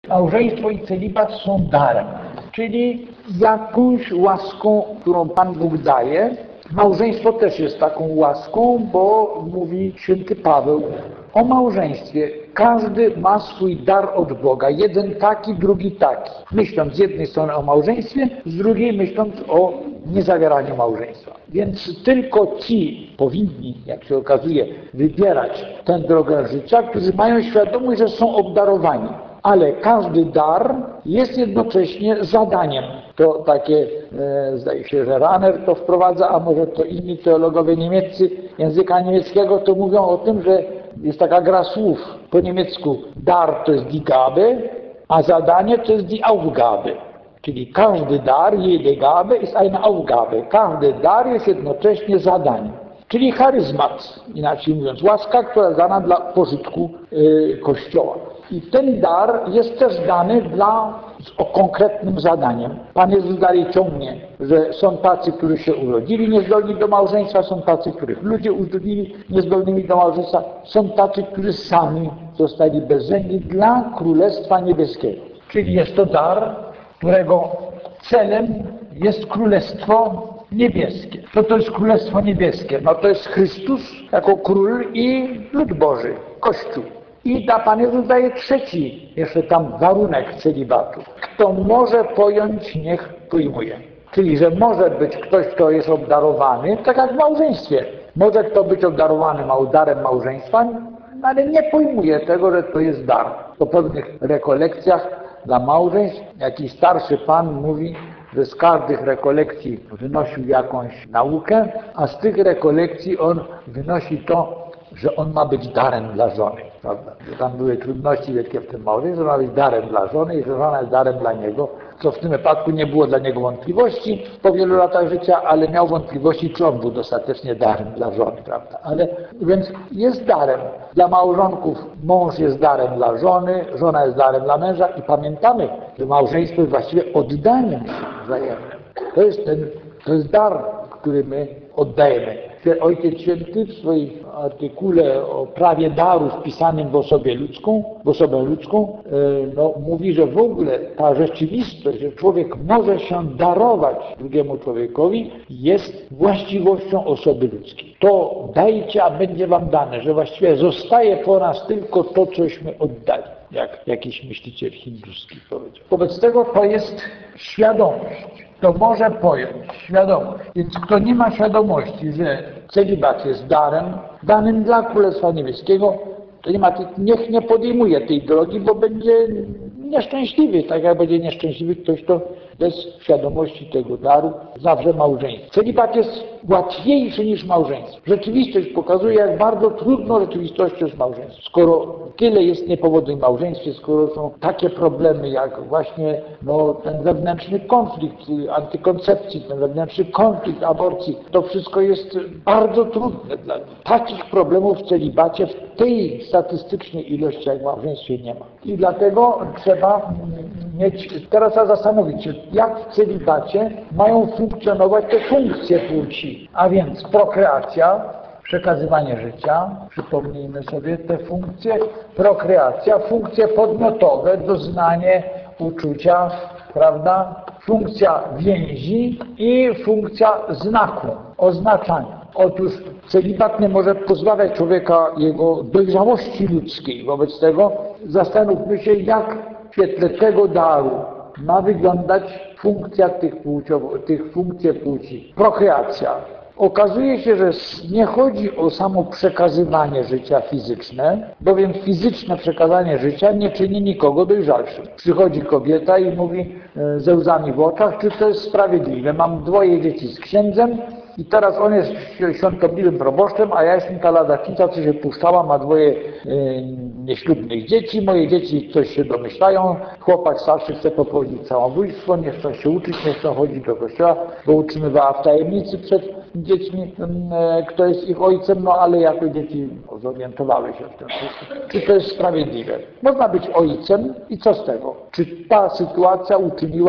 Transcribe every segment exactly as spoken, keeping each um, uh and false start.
Małżeństwo i celibat są darem, czyli jakąś łaską, którą Pan Bóg daje. Małżeństwo też jest taką łaską, bo mówi święty Paweł o małżeństwie. Każdy ma swój dar od Boga. Jeden taki, drugi taki. Myśląc z jednej strony o małżeństwie, z drugiej myśląc o niezawieraniu małżeństwa. Więc tylko ci powinni, jak się okazuje, wybierać tę drogę życia, którzy mają świadomość, że są obdarowani. Ale każdy dar jest jednocześnie zadaniem. To takie, e, zdaje się, że Rahner to wprowadza, a może to inni teologowie niemieccy języka niemieckiego to mówią o tym, że jest taka gra słów po niemiecku. Dar to jest die Gabe, a zadanie to jest die Aufgabe. Czyli każdy dar, jede Gabe ist eine Aufgabe. Każdy dar jest jednocześnie zadaniem. Czyli charyzmat, inaczej mówiąc, łaska, która jest dana dla pożytku y, Kościoła. I ten dar jest też dany dla, z o konkretnym zadaniem. Pan Jezus dalej ciągnie, że są tacy, którzy się urodzili niezdolni do małżeństwa, są tacy, których ludzie urodzili niezdolnymi do małżeństwa, są tacy, którzy sami zostali bezżenni dla Królestwa Niebieskiego. Czyli jest to dar, którego celem jest Królestwo Niebieskie. Co to jest Królestwo Niebieskie? No to jest Chrystus jako Król i lud Boży, Kościół. I da Pan Jezus daje trzeci, jeszcze tam warunek celibatu. Kto może pojąć, niech pojmuje. Czyli, że może być ktoś, kto jest obdarowany, tak jak w małżeństwie. Może kto być obdarowany darem małżeństwa, ale nie pojmuje tego, że to jest dar. Po pewnych rekolekcjach dla małżeństw jakiś starszy pan mówi, że z każdych rekolekcji wynosił jakąś naukę, a z tych rekolekcji on wynosi to, że on ma być darem dla żony, prawda? Że tam były trudności wielkie w tym małżeństwie, że ma być darem dla żony i że żona jest darem dla niego, co w tym wypadku nie było dla niego wątpliwości po wielu latach życia, ale miał wątpliwości, czy on był dostatecznie darem dla żony, prawda? Ale więc jest darem dla małżonków, mąż jest darem dla żony, żona jest darem dla męża i pamiętamy, że małżeństwo jest właściwie oddaniem się wzajemnym. To jest ten, to jest dar, który my oddajemy. Ojciec Święty w swoim artykule o prawie daru wpisanym w osobie ludzką, w osobę ludzką, no, mówi, że w ogóle ta rzeczywistość, że człowiek może się darować drugiemu człowiekowi, jest właściwością osoby ludzkiej. To dajcie, a będzie wam dane, że właściwie zostaje po nas tylko to, cośmy oddali, jak jakiś myśliciel hinduski powiedział. Wobec tego to jest świadomość. To może pojąć świadomość. Więc kto nie ma świadomości, że celibat jest darem, danym dla Królestwa Niebieskiego, to nie ma, niech nie podejmuje tej drogi, bo będzie nieszczęśliwy, tak jak będzie nieszczęśliwy ktoś, kto bez świadomości tego daru zawrze małżeństwo. Celibat jest łatwiejszy niż małżeństwo. Rzeczywistość pokazuje, jak bardzo trudną rzeczywistością jest małżeństwo. Skoro tyle jest niepowodzeń w małżeństwie, skoro są takie problemy, jak właśnie no, ten wewnętrzny konflikt antykoncepcji, ten wewnętrzny konflikt aborcji, to wszystko jest bardzo trudne dla nich. Takich problemów w celibacie w tej statystycznej ilości jak w małżeństwie nie ma. I dlatego trzeba mieć, teraz trzeba zastanowić się, jak w celibacie mają funkcjonować te funkcje płci, a więc prokreacja, przekazywanie życia, przypomnijmy sobie te funkcje, prokreacja, funkcje podmiotowe, doznanie uczucia, prawda, funkcja więzi i funkcja znaku, oznaczania. Otóż celibat nie może pozbawiać człowieka jego dojrzałości ludzkiej. Wobec tego zastanówmy się, jak w świetle tego daru ma wyglądać funkcja tych, płciowo, tych funkcji płci. Prokreacja. Okazuje się, że nie chodzi o samo przekazywanie życia fizyczne, bowiem fizyczne przekazanie życia nie czyni nikogo dojrzalszym. Przychodzi kobieta i mówi ze łzami w oczach, czy to jest sprawiedliwe. Mam dwoje dzieci z księdzem i teraz on jest świątobliwym proboszczem, a ja jestem ta ladaczyca, co się puszczała, ma dwoje e, nieślubnych dzieci. Moje dzieci coś się domyślają, chłopak starszy chce popełnić samobójstwo, nie chcą się uczyć, nie chcą chodzić do kościoła, bo utrzymywała w tajemnicy przed dziećmi, e, kto jest ich ojcem, no ale jako dzieci zorientowały się w tym wszystkim. Czy to jest sprawiedliwe? Można być ojcem i co z tego? Czy ta sytuacja uczyniła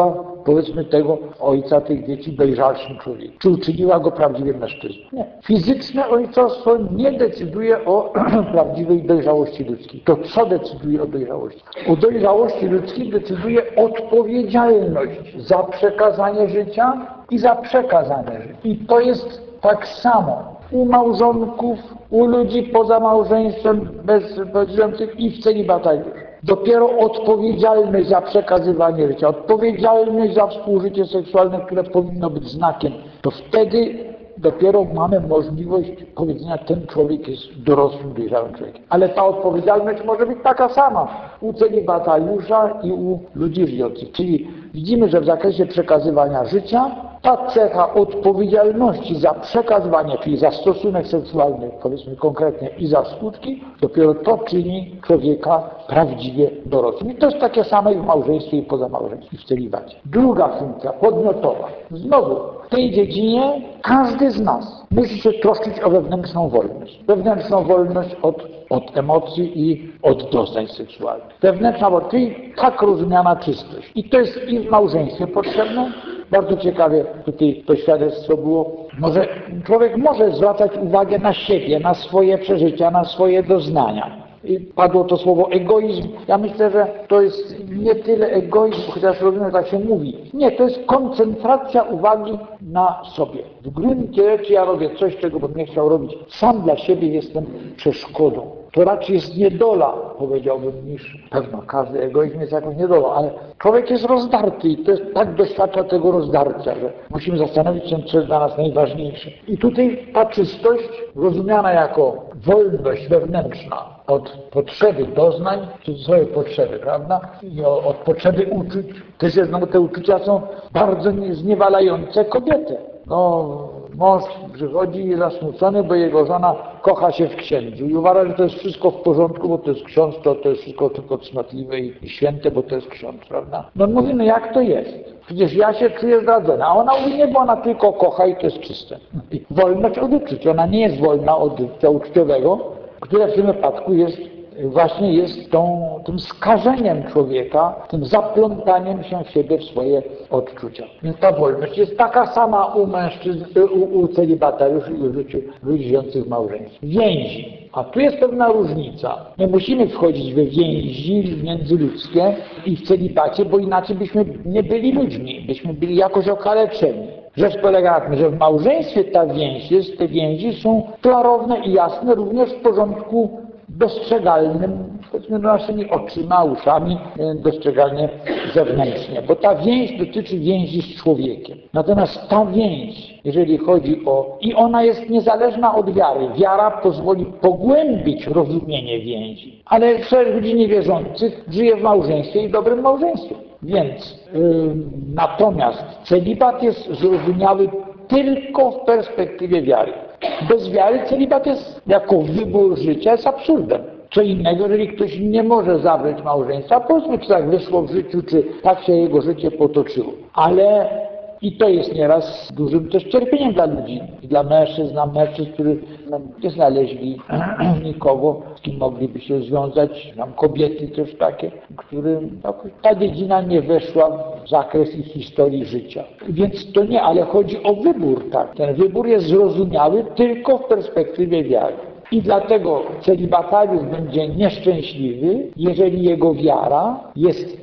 powiedzmy tego ojca tych dzieci dojrzalszym człowiekiem? Czy uczyniła go prawdziwym mężczyzną? Nie. Fizyczne ojcostwo nie decyduje o prawdziwej dojrzałości ludzkiej. To co decyduje o dojrzałości? O dojrzałości ludzkiej decyduje odpowiedzialność za przekazanie życia i za przekazane życie. I to jest tak samo u małżonków, u ludzi poza małżeństwem, bezpośrednich i w celibatariuszy. Dopiero odpowiedzialność za przekazywanie życia, odpowiedzialność za współżycie seksualne, które powinno być znakiem, to wtedy dopiero mamy możliwość powiedzenia, ten człowiek jest dorosłym, dojrzałym człowiekiem. Ale ta odpowiedzialność może być taka sama u celibatariusza i u ludzi żyjących. Czyli widzimy, że w zakresie przekazywania życia ta cecha odpowiedzialności za przekazywanie, czyli za stosunek seksualny, powiedzmy konkretnie, i za skutki, dopiero to czyni człowieka prawdziwie dorosłym. I to jest takie same w małżeństwie i poza małżeństwem, i w celibacie. Druga funkcja, podmiotowa. Znowu, w tej dziedzinie każdy z nas musi się troszczyć o wewnętrzną wolność. Wewnętrzną wolność od, od emocji i od doznań seksualnych. Wewnętrzna wolność, czyli tak rozumiana czystość. I to jest i w małżeństwie potrzebne. Bardzo ciekawie tutaj to świadectwo było. Może, człowiek może zwracać uwagę na siebie, na swoje przeżycia, na swoje doznania. I padło to słowo egoizm. Ja myślę, że to jest nie tyle egoizm, chociaż rozumiem, że tak się mówi. Nie, to jest koncentracja uwagi na sobie. W gruncie rzeczy ja robię coś, czego bym nie chciał robić. Sam dla siebie jestem przeszkodą. To raczej jest niedola, powiedziałbym, niż pewno każdy egoizm jest jakąś niedolą, ale człowiek jest rozdarty i to jest, tak doświadcza tego rozdarcia, że musimy zastanowić się, co jest dla nas najważniejsze. I tutaj ta czystość, rozumiana jako wolność wewnętrzna od potrzeby doznań, czy swoje potrzeby, prawda? I od potrzeby uczuć. Też jest, no, te uczucia są bardzo zniewalające kobietę. No, mąż przychodzi zasmucony, bo jego żona kocha się w księdzu i uważa, że to jest wszystko w porządku, bo to jest ksiądz, to, to jest wszystko tylko cnotliwe i, i święte, bo to jest ksiądz, prawda? No mówi, no jak to jest? Przecież ja się czuję zdradzona. A ona mówi, nie, bo ona tylko kocha i to jest czyste. I wolność od uczuć. Ona nie jest wolna od uczucia uczciowego, które w tym wypadku jest właśnie jest tą, tym skażeniem człowieka, tym zaplątaniem się w siebie w swoje odczucia. Więc ta wolność jest taka sama u mężczyzn, u, u celibatariuszy i u ludzi, ludzi żyjących w małżeństwie. Więzi. A tu jest pewna różnica. My musimy wchodzić we więzi międzyludzkie i w celibacie, bo inaczej byśmy nie byli ludźmi, byśmy byli jakoś okaleczeni. Rzecz polega na tym, że w małżeństwie ta więź jest, te więzi są klarowne i jasne również w porządku dostrzegalnym, powiedzmy naszymi oczyma, uszami, dostrzegalnie zewnętrznie, bo ta więź dotyczy więzi z człowiekiem. Natomiast ta więź, jeżeli chodzi o... i ona jest niezależna od wiary. Wiara pozwoli pogłębić rozumienie więzi. Ale szereg ludzi niewierzących żyje w małżeństwie i dobrym małżeństwie. Więc yy, natomiast celibat jest zrozumiały tylko w perspektywie wiary. Bez wiary celibat jest jako wybór życia jest absurdem. Co innego, jeżeli ktoś nie może zawrzeć małżeństwa, powiedzmy, czy tak wyszło w życiu, czy tak się jego życie potoczyło. Ale i to jest nieraz dużym też cierpieniem dla ludzi, i dla mężczyzn, dla mężczyzn, którzy no, nie znaleźli nikogo, z kim mogliby się związać. Mam kobiety też takie, którym no, ta dziedzina nie weszła w zakres ich historii życia. Więc to nie, ale chodzi o wybór, tak. Ten wybór jest zrozumiały tylko w perspektywie wiary. I dlatego celibatariusz będzie nieszczęśliwy, jeżeli jego wiara jest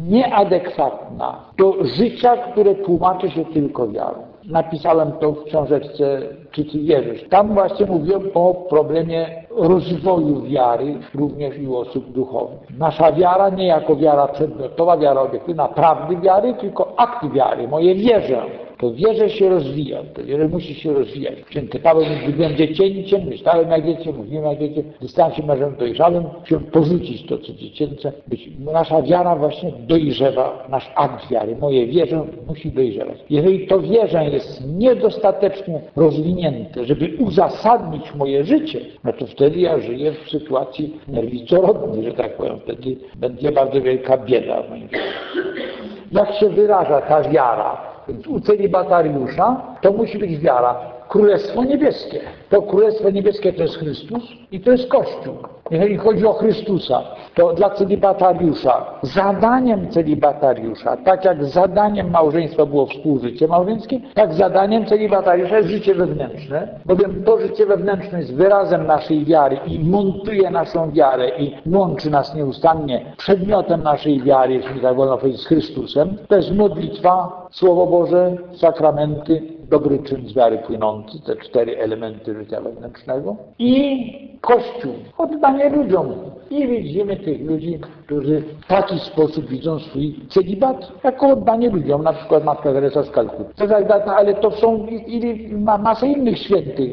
nieadekwatna do życia, które tłumaczy się tylko wiarą. Napisałem to w książeczce Czy Ty wierzysz? Tam właśnie mówiłem o problemie rozwoju wiary, również i u osób duchowych. Nasza wiara nie jako wiara przedmiotowa, wiara obiektywna, prawdy wiary, tylko akt wiary, moje wierzę. To wierze się rozwija, to wierze musi się rozwijać. Święty Paweł mówi, byłem dziecięciem, myślałem jak dziecię, mówiłem jak dziecię, gdy stałem się mężem dojrzałym, chciałem porzucić to, co dziecięce. Być. Nasza wiara właśnie dojrzewa, nasz akt wiary, moje wierzę musi dojrzewać. Jeżeli to wierzę jest niedostatecznie rozwinięte, żeby uzasadnić moje życie, no to wtedy ja żyję w sytuacji nerwicorodnej, że tak powiem. Wtedy będzie bardzo wielka bieda w moim życiu. Jak się wyraża ta wiara? Więc u celibatariusza to musi być wiara Królestwo Niebieskie. To Królestwo Niebieskie to jest Chrystus i to jest Kościół. Jeżeli chodzi o Chrystusa, to dla celibatariusza, zadaniem celibatariusza, tak jak zadaniem małżeństwa było współżycie małżeńskie, tak zadaniem celibatariusza jest życie wewnętrzne, bowiem to życie wewnętrzne jest wyrazem naszej wiary i montuje naszą wiarę i łączy nas nieustannie przedmiotem naszej wiary, jeśli tak wolno powiedzieć, z Chrystusem. To jest modlitwa, Słowo Boże, sakramenty, dobry czyn z wiary płynący, te cztery elementy życia wewnętrznego i Kościół, oddanie ludziom. I widzimy tych ludzi, którzy w taki sposób widzą swój celibat jako oddanie ludziom, na przykład Matka Teresa z Kalkuty. Ale to są i, i ma masę innych świętych,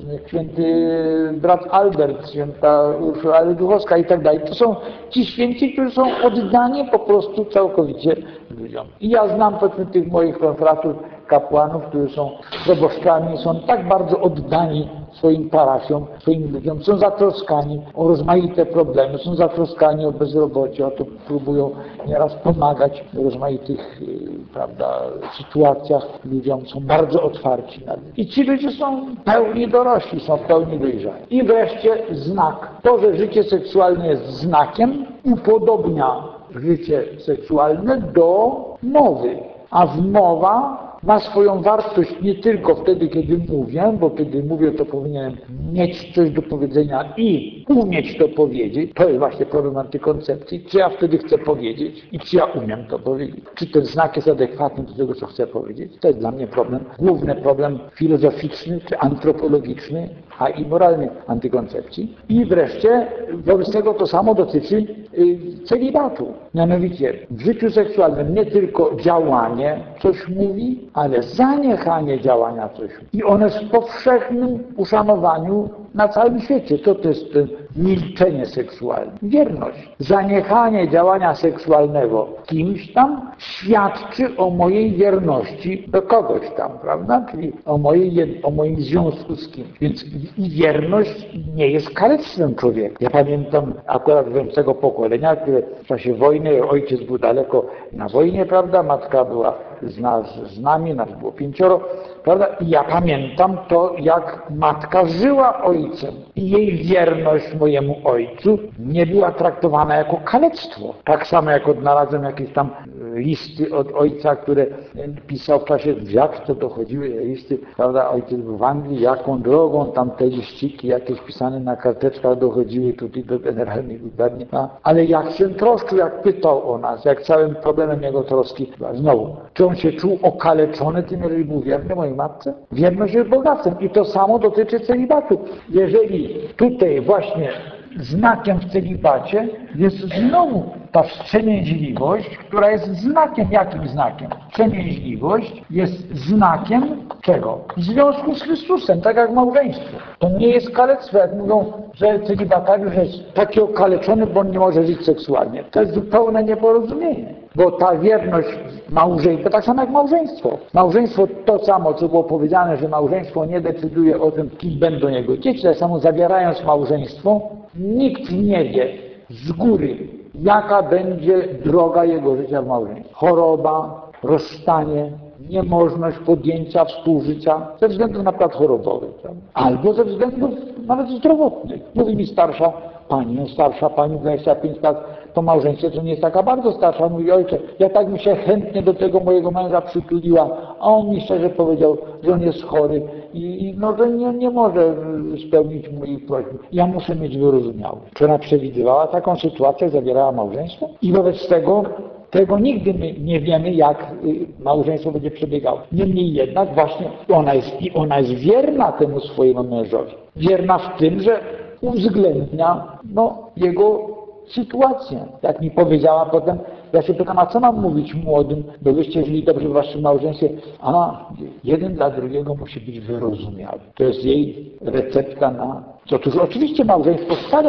święty brat Albert, święta Urszula Duchowska i tak dalej. To są ci święci, którzy są oddani po prostu całkowicie ludziom. I ja znam powiedzmy tych moich konfratów, kapłanów, którzy są proboszczami, są tak bardzo oddani swoim parafiom, swoim ludziom, są zatroskani o rozmaite problemy, są zatroskani o bezrobocie, o to próbują nieraz pomagać w rozmaitych prawda, sytuacjach ludziom, są bardzo otwarci na nie. I ci ludzie są pełni dorośli, są pełni dojrzali. I wreszcie znak. To, że życie seksualne jest znakiem, upodobnia życie seksualne do mowy, a wmowa ma swoją wartość nie tylko wtedy, kiedy mówię, bo kiedy mówię, to powinienem mieć coś do powiedzenia i umieć to powiedzieć. To jest właśnie problem antykoncepcji. Czy ja wtedy chcę powiedzieć i czy ja umiem to powiedzieć? Czy ten znak jest adekwatny do tego, co chcę powiedzieć? To jest dla mnie problem, główny problem filozoficzny czy antropologiczny, a i moralny antykoncepcji. I wreszcie wobec tego to samo dotyczy y, celibatu. Mianowicie w życiu seksualnym nie tylko działanie coś mówi, ale zaniechanie działania coś. I one jest w powszechnym uszanowaniu na całym świecie. To, to jest milczenie seksualne. Wierność. Zaniechanie działania seksualnego kimś tam świadczy o mojej wierności do kogoś tam, prawda? Czyli o, mojej, o moim związku z kimś. Więc i wierność nie jest kalectwem człowieka. Ja pamiętam akurat tego pokolenia, które w czasie wojny, ojciec był daleko na wojnie, prawda? Matka była z, nas, z nami, nas było pięcioro, prawda? I ja pamiętam to, jak matka żyła ojcem i jej wierność mojemu ojcu nie była traktowana jako kalectwo. Tak samo jak odnalazłem jakieś tam listy od ojca, które pisał w czasie, jak to dochodziły listy, prawda? Ojciec był w Anglii, jaką drogą tam te liściki jakieś pisane na karteczkach dochodziły tutaj do generalnej guberni. Ale jak się troszczył, jak pytał o nas, jak całym problemem jego troski, znowu, czy on się czuł okaleczony tym, jeżeli był wierny mojej matce? Wierność jest bogactwem i to samo dotyczy celibatu. Jeżeli tutaj właśnie znakiem w celibacie jest znowu ta wstrzemięźliwość, która jest znakiem, jakim znakiem? Wstrzemięźliwość jest znakiem czego? Związku z Chrystusem, tak jak małżeństwo. To nie jest kalectwo, jak mówią, że celibatariusz jest taki okaleczony, bo on nie może żyć seksualnie. To jest zupełne nieporozumienie. Bo ta wierność małżeństwa, tak samo jak małżeństwo. Małżeństwo to samo, co było powiedziane, że małżeństwo nie decyduje o tym, kim będą jego dzieci. Tak samo zawierając małżeństwo, nikt nie wie z góry, jaka będzie droga jego życia w małżeństwie. Choroba, rozstanie, niemożność podjęcia współżycia ze względów na przykład chorobowych, prawda? Albo ze względów nawet zdrowotnych. Mówi mi starsza pani, no starsza pani, dwadzieścia pięć lat, to małżeństwo to nie jest taka bardzo starsza. Mówi, ojcze, ja tak mi się chętnie do tego mojego męża przytuliła, a on mi szczerze powiedział, że on jest chory i, i no, że nie, nie może spełnić moich prośb. Ja muszę mieć wyrozumiałość. Czy ona przewidywała taką sytuację, zawierała małżeństwo? I wobec tego Tego nigdy my nie wiemy, jak małżeństwo będzie przebiegało. Niemniej jednak właśnie ona jest, i ona jest wierna temu swojemu mężowi. Wierna w tym, że uwzględnia no, jego sytuację. Jak mi powiedziała potem, ja się pytam, a co mam mówić młodym, bo wyście żyli dobrze w waszym małżeństwie? A jeden dla drugiego musi być wyrozumiały. To jest jej recepta na... Otóż oczywiście małżeństwo wcale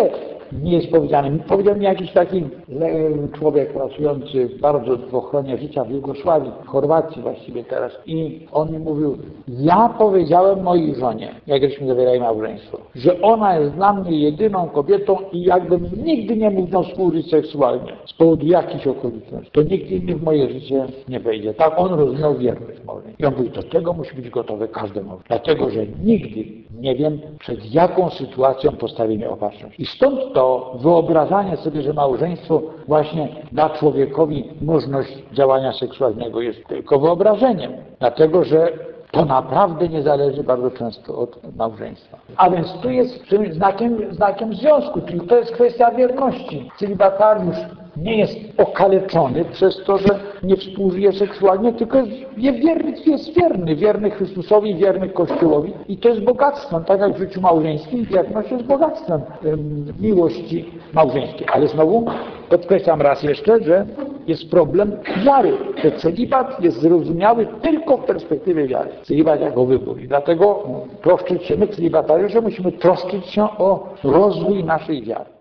nie jest powiedziane. Powiedział mi jakiś taki człowiek pracujący bardzo w ochronie życia w Jugosławii, w Chorwacji właściwie teraz. I on mi mówił, ja powiedziałem mojej żonie, jak żeśmy zawierali małżeństwo, że ona jest dla mnie jedyną kobietą i jakbym nigdy nie mógł nią współżyć seksualnie z powodu jakichś okoliczności, to nikt inny w moje życie nie wejdzie. Tak on rozumiał wierność małżeństwa. I on mówi, do tego musi być gotowe każde małżeństwo. Dlatego, że nigdy nie wiem, przed jaką sytuacją postawi mnie opatrzność. I stąd to wyobrażanie sobie, że małżeństwo właśnie da człowiekowi możliwość działania seksualnego jest tylko wyobrażeniem. Dlatego, że to naprawdę nie zależy bardzo często od małżeństwa. A więc tu jest znakiem, znakiem związku, czyli to jest kwestia wierności. Celibatariusz nie jest okaleczony przez to, że nie współżyje seksualnie, tylko jest wierny, jest wierny, wierny Chrystusowi, wierny Kościołowi i to jest bogactwem, tak jak w życiu małżeńskim wierność jest bogactwem ym, miłości małżeńskiej. Ale znowu podkreślam raz jeszcze, że jest problem wiary, że celibat jest zrozumiały tylko w perspektywie wiary. Celibat jako wybór i dlatego troszczyć się, my celibatariusze musimy troszczyć się o rozwój naszej wiary.